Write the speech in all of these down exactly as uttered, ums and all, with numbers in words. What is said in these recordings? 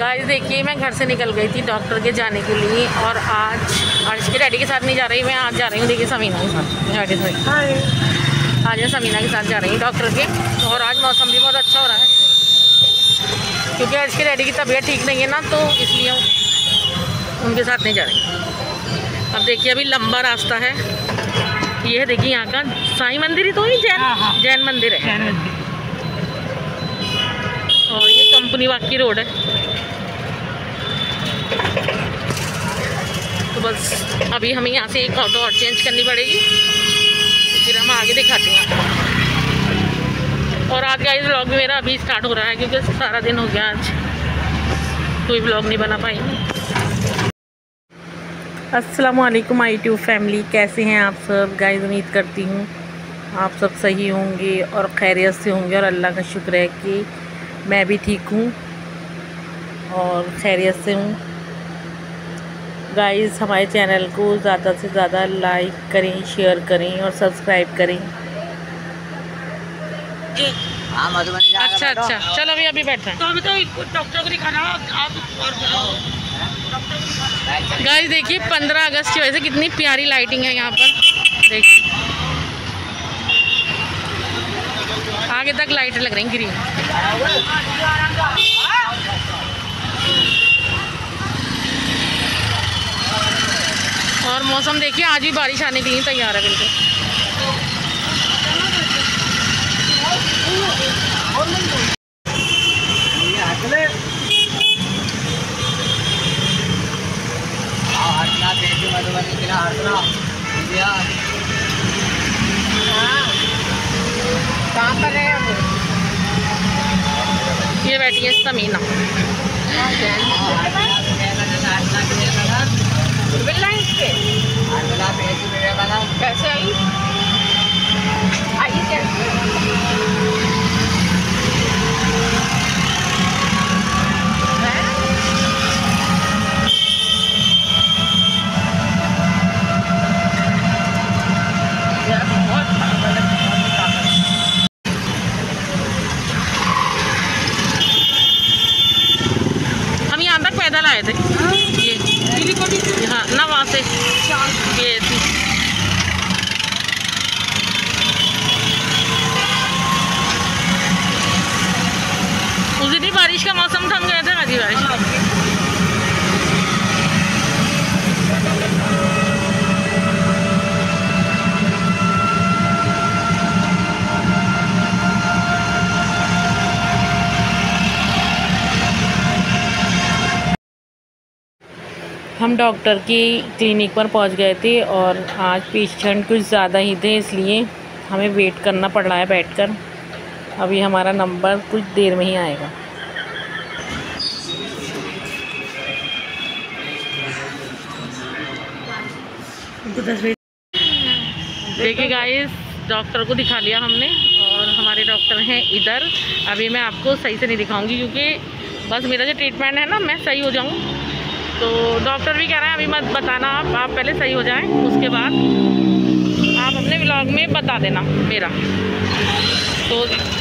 Guys देखिए, मैं घर से निकल गई थी डॉक्टर के जाने के लिए और आज आज के डैडी के साथ नहीं जा रही, मैं आज जा रही हूँ। देखिए समीना के साथ, डैडी से आज मैं समीना के साथ जा रही हूँ डॉक्टर के। और आज मौसम भी बहुत अच्छा हो रहा है क्योंकि आज के डैडी की तबीयत ठीक नहीं है ना, तो इसलिए उनके साथ नहीं जा रही। अब देखिए अभी लंबा रास्ता है। ये है देखिए यहाँ का साईं मंदिर ही तो ही जैन जैन मंदिर है। और ये कंपनी वाक की रोड है। तो बस अभी हमें यहाँ से एक ऑटो और चेंज करनी पड़ेगी, फिर हम आगे दिखाते हैं। और आज का इस व्लॉग मेरा अभी स्टार्ट हो रहा है क्योंकि सारा दिन हो गया, आज कोई व्लॉग नहीं बना पाई। अस्सलामुअलैकुम माय यूट्यूब फैमिली, कैसे हैं आप सब। गाइस उम्मीद करती हूँ आप सब सही होंगे और खैरियत से होंगे, और अल्लाह का शुक्र है कि मैं भी ठीक हूँ और खैरियत से हूँ। गाइस हमारे चैनल को ज़्यादा से ज़्यादा लाइक करें, शेयर करें और सब्सक्राइब करें। अच्छा अच्छा चलो अभी अभी बैठे हैं। तो अभी तो डॉक्टर को दिखाना आप। और गाइस देखिए पंद्रह अगस्त की वजह से कितनी प्यारी लाइटिंग है यहाँ पर। देखिए आगे तक लाइटें लग रही ग्रीन। और मौसम देखिए आज भी बारिश आने के लिए तैयार है बिल्कुल। कहाँ पर है ये बैठी है समीना। कैसे आई आई कैसे? हम यहाँ तक पैदल आए थे। ये हाँ ना वहाँ से ये थी। उस दिन ही बारिश का मौसम था, हम गए थे आधी बारिश। हम डॉक्टर की क्लिनिक पर पहुंच गए थे और आज पेशेंट कुछ ज़्यादा ही थे, इसलिए हमें वेट करना पड़ रहा है बैठकर। अभी हमारा नंबर कुछ देर में ही आएगा। देखिए गाइस डॉक्टर को दिखा लिया हमने और हमारे डॉक्टर हैं इधर। अभी मैं आपको सही से नहीं दिखाऊंगी क्योंकि बस मेरा जो ट्रीटमेंट है ना, मैं सही हो जाऊँ। तो डॉक्टर भी कह रहे हैं अभी मत बताना, आप आप पहले सही हो जाएं, उसके बाद आप अपने व्लॉग में बता देना मेरा। तो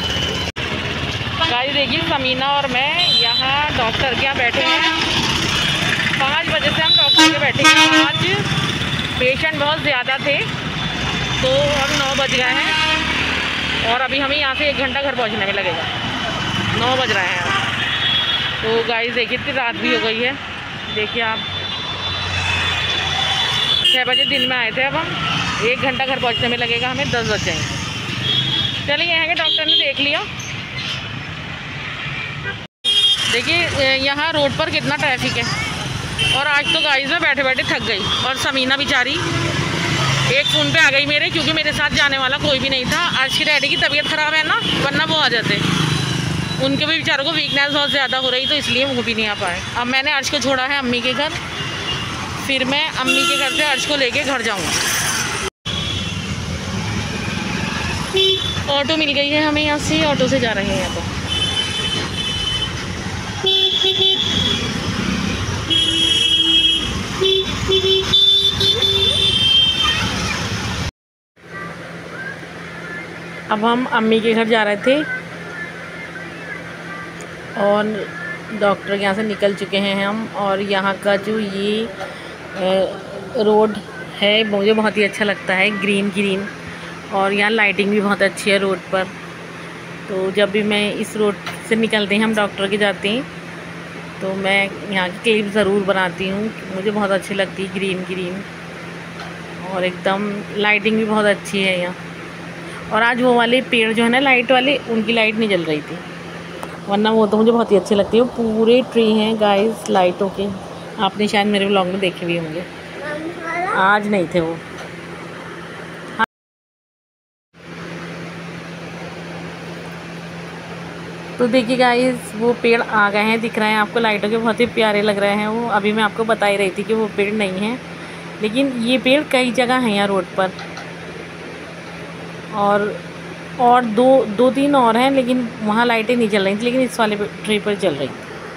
गाइस देखिए समीना और मैं यहाँ डॉक्टर के यहाँ बैठे हैं। पाँच बजे से हम डॉक्टर के बैठे हैं। आज पेशेंट बहुत ज़्यादा थे तो अब नौ बज गए हैं और अभी हमें यहाँ से एक घंटा घर पहुँचने में लगेगा। नौ बज रहे हैं। तो गाइस देखिए इतनी रात भी हो गई है। देखिए आप छः बजे दिन में आए थे, अब हम एक घंटा घर पहुंचने में लगेगा, हमें दस बज जाएंगे। चलिए यहाँ के डॉक्टर ने देख लिया। देखिए यहाँ रोड पर कितना ट्रैफिक है। और आज तो गाइस में बैठे बैठे थक गई और समीना बेचारी एक फ़ोन पे आ गई मेरे, क्योंकि मेरे साथ जाने वाला कोई भी नहीं था। आज की डैडी की तबीयत ख़राब है ना, वरना वो आ जाते। उनके भी बेचारों को वीकनेस बहुत ज़्यादा हो रही, तो इसलिए वो भी नहीं आ पाए। अब मैंने अर्श को छोड़ा है अम्मी के घर, फिर मैं अम्मी के घर से अर्श को लेके घर जाऊंगा। ऑटो मिल गई है हमें, यहाँ से ऑटो से जा रहे हैं। तो अब हम अम्मी के घर जा रहे थे और डॉक्टर के यहाँ से निकल चुके हैं हम, और यहाँ का जो ये रोड है मुझे बहुत ही अच्छा लगता है, ग्रीन ग्रीन, और यहाँ लाइटिंग भी बहुत अच्छी है रोड पर। तो जब भी मैं इस रोड से निकलते हैं हम डॉक्टर के जाते हैं तो मैं यहाँ की क्लिप ज़रूर बनाती हूँ, मुझे बहुत अच्छी लगती है ग्रीन ग्रीन, और एकदम लाइटिंग भी बहुत अच्छी है यहाँ। और आज वो वाले पेड़ जो है ना लाइट वाले, उनकी लाइट नहीं जल रही थी, वरना वो तो मुझे बहुत ही अच्छी लगती है। वो पूरे ट्री हैं गाइस लाइटों के, आपने शायद मेरे व्लॉग में देखे भी होंगे, आज नहीं थे वो। हाँ। तो देखिए गाइस वो पेड़ आ गए हैं, दिख रहे हैं आपको लाइटों के, बहुत ही प्यारे लग रहे हैं वो। अभी मैं आपको बता ही रही थी कि वो पेड़ नहीं हैं, लेकिन ये पेड़ कई जगह हैं यहाँ रोड पर, और और दो दो तीन और हैं, लेकिन वहाँ लाइटें नहीं जल रही थी, लेकिन इस वाले ट्री पर जल रही थी।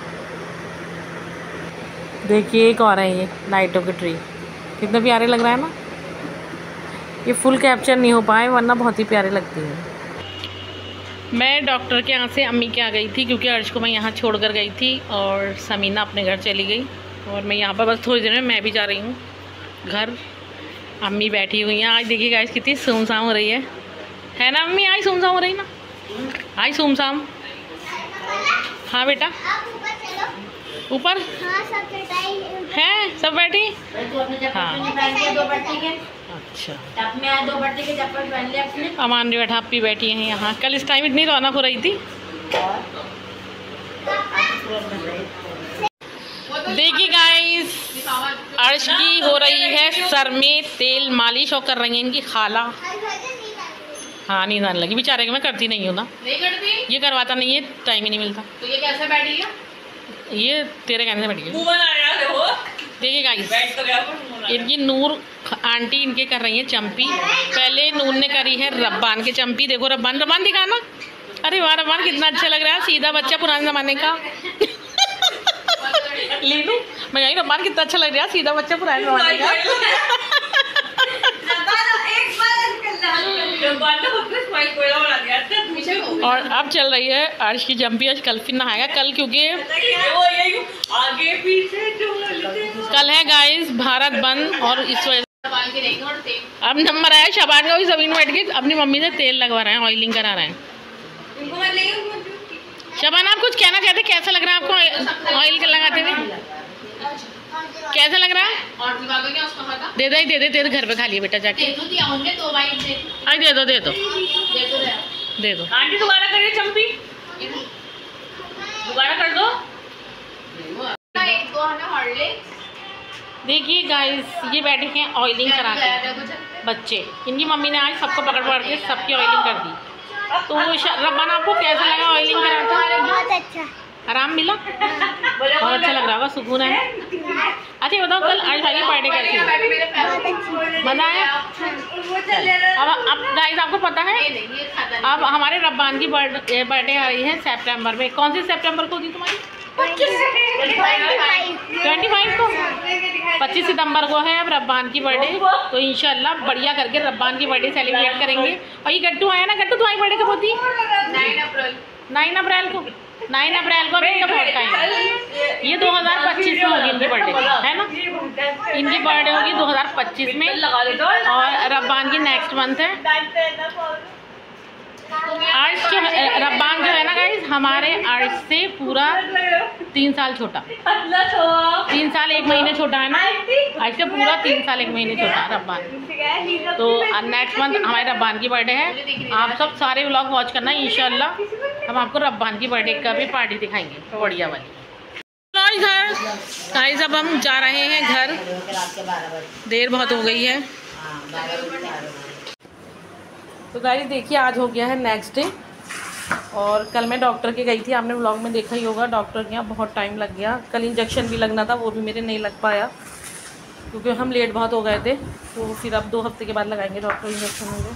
देखिए एक और है ये लाइटों के ट्री, कितने प्यारे लग रहा है ना। ये फुल कैप्चर नहीं हो पाए, वरना बहुत ही प्यारे लगती है। मैं डॉक्टर के यहाँ से अम्मी के आ गई थी, क्योंकि अर्श को मैं यहाँ छोड़ कर गई थी और समीना अपने घर चली गई, और मैं यहाँ पर बस थोड़ी देर में मैं भी जा रही हूँ घर। अम्मी बैठी हुई हैं। आज देखिए गाइस कितनी सुमसाम हो रही है है ना अम्मी? आज सुमसाम हो रही ना, आज सुमसाम। हाँ बेटा ऊपर है सब बैठी। हाँ अच्छा अमान भी बैठा, अपी बैठी हैं यहाँ। कल इस टाइम इतनी रौनक हो रही थी। देखिए गाइस अर्श की हो रही है सर में तेल मालिश, और कर रही है इनकी खाला। हाँ नींद आने लगी बेचारे, मैं करती नहीं हूँ ना, नहीं करती, ये करवाता नहीं है, टाइम ही नहीं मिलता। तो ये कैसे बैठी है? ये तेरे कहने से बैठ गई। देखिए गाइस इनकी नूर आंटी इनके कर रही है चंपी। पहले नूर ने करी है रब्बान के चंपी। देखो रब्बान, रब्बान दिखाना। अरे वाह रब्बान कितना अच्छा लग रहा है, सीधा बच्चा पुराने ज़माने का। लीनू मैं यही रब्बान कितना अच्छा लग रहा है, सीधा बच्चा पुराने ज़माने का। और अब चल रही है अर्श की जंपी। आज कल फिर नहाएगा कल, क्योंकि आगे पीछे कल है गाइस भारत बंद, और इस वजह से अब नंबर आया शबान का भी। जमीन बैठ के अपनी मम्मी से तेल लगवा रहे हैं, ऑयलिंग करा रहे हैं। शबान आप कुछ कहना चाहते, कैसा लग रहा है आपको ऑयल लगाते हुए? कैसा लग रहा है? और क्या उसका पता? दे दे दे दे दे घर पे खा लिए बेटा जाके। दे दो आई दे दो दे दो दे दो। आंटी दोबारा करिए चंपी, दोबारा कर दो। देखिए गाइस ये बैठे हैं ऑयलिंग करा के बच्चे। इनकी मम्मी ने आज सबको पकड़ पकड़ के सबकी ऑयलिंग कर दी। तो रब्बान आपको कैसा लगा ऑयलिंग करा था? बहुत अच्छा, आराम मिला, बहुत अच्छा लग रहा होगा, सुकून है। अच्छा बताओ कल आज भाई की बर्थडे कैसी है? मजा आया? अब अब गाइस आपको पता है अब हमारे रब्बान की बर्थडे बर्थडे आ रही है सितंबर में। कौन सी सितंबर को होगी तुम्हारी? ट्वेंटी फाइव को, पच्चीस सितंबर को है अब रब्बान की बर्थडे। तो इंशाल्लाह बढ़िया करके रब्बान की बर्थडे सेलिब्रेट करेंगे। और ये गट्टू आया ना, गट्टू तुम्हारी बर्थडे कब होती है? नाइन अप्रैल नाइन अप्रैल को नाइन अप्रैल को इनका बहुत टाइम है। ये दो हज़ार पच्चीस में होगी इनकी बर्थडे, है ना? इनकी बर्थडे होगी दो हज़ार पच्चीस में, और रब्बान की नेक्स्ट मंथ है। अर्श जो रब्बान जो है ना गाइस हमारे अर्श से पूरा तीन साल छोटा, तीन साल एक महीने छोटा है ना। अर्श से पूरा तीन साल एक महीने छोटा रब्बान। तो नेक्स्ट मंथ हमारे रब्बान की बर्थडे है। आप सब सारे व्लॉग वॉच करना, इंशाल्लाह हम आपको रब्बान की बर्थडे का भी पार्टी दिखाएंगे बढ़िया वाली। घर गाइस अब हम जा रहे हैं घर, देर बहुत हो गई है। तो गाइस देखिए आज हो गया है नेक्स्ट डे, और कल मैं डॉक्टर के गई थी, आपने व्लॉग में देखा ही होगा। डॉक्टर के यहाँ बहुत टाइम लग गया। कल इंजेक्शन भी लगना था, वो भी मेरे नहीं लग पाया क्योंकि हम लेट बहुत हो गए थे। तो फिर अब दो हफ्ते के बाद लगाएंगे डॉक्टर इंजेक्शन मुझे।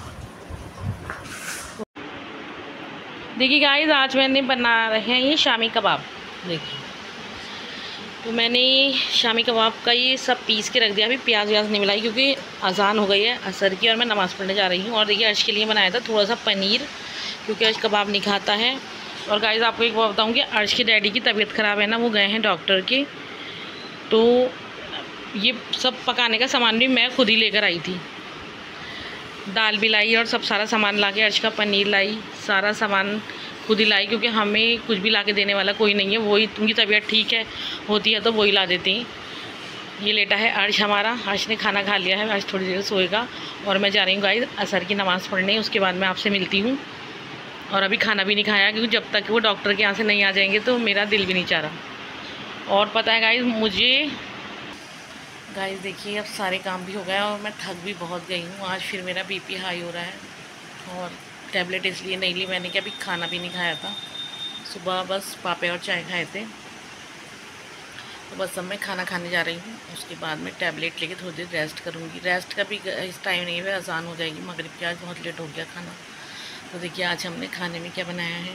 देखिए गाइस आज मैंने बना रहे हैं ये शामी कबाब। देखिए तो मैंने शामी कबाब का ये सब पीस के रख दिया। अभी प्याज व्याज नहीं मिलाई क्योंकि अजान हो गई है असर की, और मैं नमाज़ पढ़ने जा रही हूँ। और देखिए अर्श के लिए बनाया था थोड़ा सा पनीर, क्योंकि अर्श कबाब नहीं खाता है। और गाइस आपको एक बात बताऊँ कि अर्श के डैडी की तबीयत ख़राब है ना, वो गए हैं डॉक्टर के, तो ये सब पकाने का सामान भी मैं खुद ही लेकर आई थी। दाल भी लाई और सब सारा सामान ला के, अर्श का पनीर लाई, सारा सामान खुद ही लाई, क्योंकि हमें कुछ भी ला के देने वाला कोई नहीं है। वही, उनकी तबीयत ठीक है होती है तो वही ला देती हैं। ये लेटा है अर्श हमारा, अर्श ने खाना खा लिया है, अर्श थोड़ी देर सोएगा और मैं जा रही हूँ गाइस असर की नमाज़ पढ़ने, उसके बाद मैं आपसे मिलती हूँ। और अभी खाना भी नहीं खाया, क्योंकि जब तक वो डॉक्टर के यहाँ से नहीं आ जाएंगे तो मेरा दिल भी नहीं चाह रहा। और पता है गाइस मुझे, गाइस देखिए अब सारे काम भी हो गए और मैं थक भी बहुत गई हूँ। आज फिर मेरा बीपी हाई हो रहा है और टैबलेट इसलिए नहीं ली मैंने कि अभी खाना भी नहीं खाया था, सुबह बस पापे और चाय खाए थे। तो बस अब मैं खाना खाने जा रही हूँ, उसके बाद में टैबलेट लेके थोड़ी देर रेस्ट करूँगी। रेस्ट का भी इस टाइम नहीं है, आसान हो जाएगी मगरिब की। आज बहुत लेट हो गया खाना। तो देखिए आज हमने खाने में क्या बनाया है,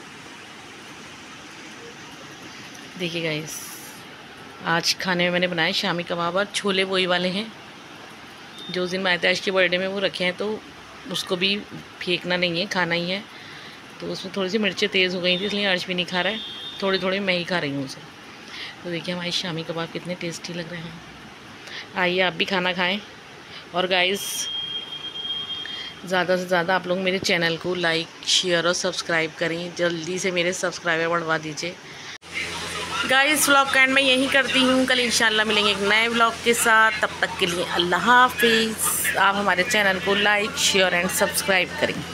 देखिए गाइस आज खाने में मैंने बनाए शामी कबाब और छोले, वही वाले हैं जो उस दिन मायताश के बर्थडे में वो रखे हैं, तो उसको भी फेंकना नहीं है, खाना ही है। तो उसमें थोड़ी सी मिर्चें तेज़ हो गई थी, इसलिए अर्श भी नहीं खा रहा है, थोड़े थोड़े मैं ही खा रही हूँ उसे। तो देखिए हमारे शामी कबाब कितने टेस्टी लग रहे हैं। आइए आप भी खाना खाएं। और गाइस ज़्यादा से ज़्यादा आप लोग मेरे चैनल को लाइक शेयर और सब्सक्राइब करें, जल्दी से मेरे सब्सक्राइबर बढ़वा दीजिए। गाइस व्लॉग का एंड मैं यहीं करती हूँ, कल इंशाल्लाह मिलेंगे एक नए व्लॉग के साथ। तब तक के लिए अल्लाह हाफिज़। आप हमारे चैनल को लाइक शेयर एंड सब्सक्राइब करें।